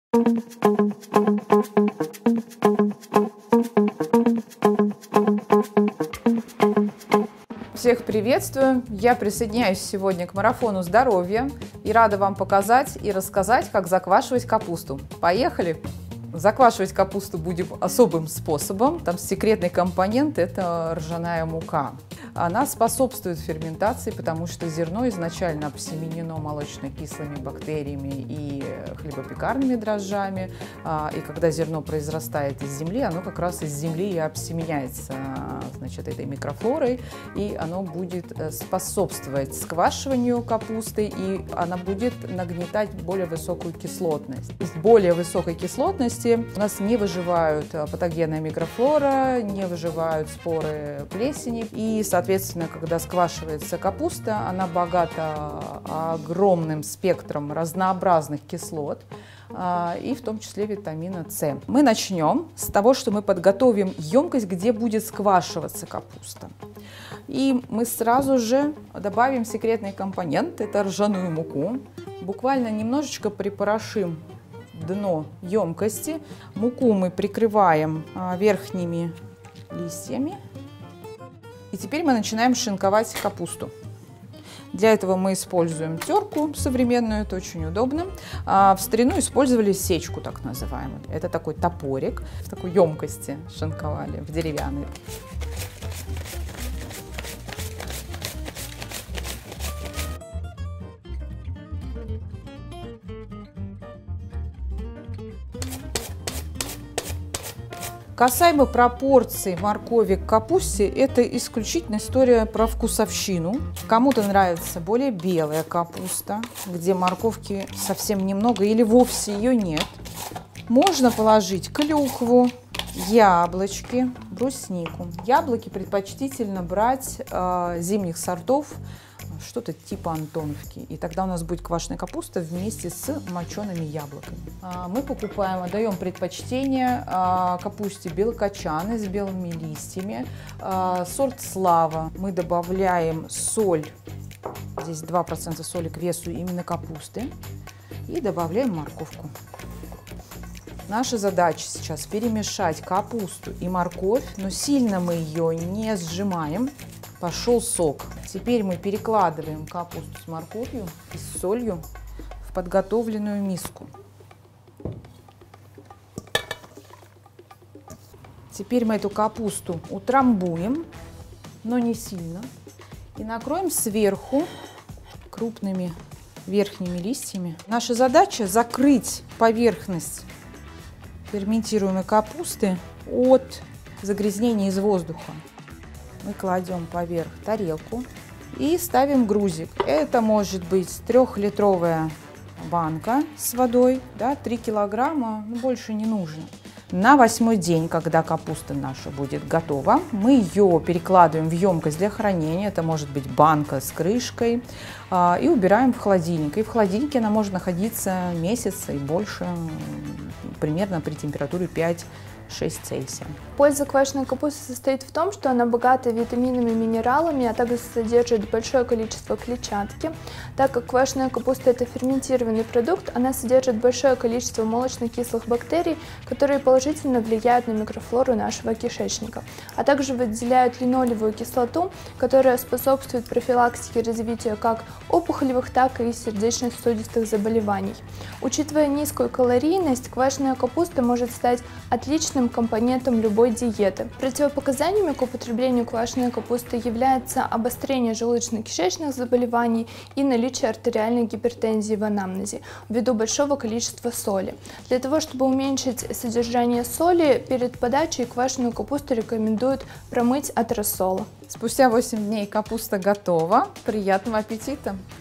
Всех приветствую! Я присоединяюсь сегодня к марафону здоровья и рада вам показать и рассказать, как заквашивать капусту. Поехали! Заквашивать капусту будем особым способом. Там секретный компонент – это ржаная мука. Она способствует ферментации, потому что зерно изначально обсеменено молочно-кислыми бактериями и хлебопекарными дрожжами. И когда зерно произрастает из земли, оно как раз из земли и обсеменяется, значит, этой микрофлорой, и оно будет способствовать сквашиванию капусты, и она будет нагнетать более высокую кислотность. Из более высокой кислотности у нас не выживают патогенная микрофлора, не выживают споры плесени, и, соответственно, когда сквашивается капуста, она богата огромным спектром разнообразных кислот, и в том числе витамина С. Мы начнем с того, что мы подготовим емкость, где будет сквашиваться капуста. И мы сразу же добавим секретный компонент, это ржаную муку. Буквально немножечко припорошим дно емкости. Муку мы прикрываем верхними листьями. И теперь мы начинаем шинковать капусту. Для этого мы используем терку современную, это очень удобно. В старину использовали сечку, так называемую. Это такой топорик, в такой емкости шинковали, в деревянной. Касаемо пропорций моркови к капусте, это исключительно история про вкусовщину. Кому-то нравится более белая капуста, где морковки совсем немного или вовсе ее нет. Можно положить клюкву, яблочки, бруснику. Яблоки предпочтительно брать зимних сортов, что-то типа антоновки. И тогда у нас будет квашеная капуста вместе с мочеными яблоками. Мы покупаем, отдаем предпочтение капусте белокочанной с белыми листьями. Сорт Слава. Мы добавляем соль. Здесь 2% соли к весу именно капусты. И добавляем морковку. Наша задача сейчас перемешать капусту и морковь, но сильно мы ее не сжимаем. Пошел сок. Теперь мы перекладываем капусту с морковью и с солью в подготовленную миску. Теперь мы эту капусту утрамбуем, но не сильно, и накроем сверху крупными верхними листьями. Наша задача закрыть поверхность ферментируемой капусты от загрязнения из воздуха. Мы кладем поверх тарелку и ставим грузик. Это может быть 3-литровая банка с водой, да, 3 килограмма, больше не нужно. На 8-й день, когда капуста наша будет готова, мы ее перекладываем в емкость для хранения, это может быть банка с крышкой, и убираем в холодильник. И в холодильнике она может находиться месяц и больше, примерно при температуре 5-6 Цельсия. Польза квашеной капусты состоит в том, что она богата витаминами и минералами, а также содержит большое количество клетчатки. Так как квашеная капуста – это ферментированный продукт, она содержит большое количество молочно-кислых бактерий, которые положительно влияют на микрофлору нашего кишечника, а также выделяют линолевую кислоту, которая способствует профилактике развития как опухолевых, так и сердечно-сосудистых заболеваний. Учитывая низкую калорийность, квашеная капуста может стать отличным компонентом любой диеты. Противопоказаниями к употреблению квашеной капусты является обострение желудочно-кишечных заболеваний и наличие артериальной гипертензии в анамнезе ввиду большого количества соли. Для того, чтобы уменьшить содержание соли, перед подачей квашеную капусту рекомендуют промыть от рассола. Спустя 8 дней капуста готова. Приятного аппетита!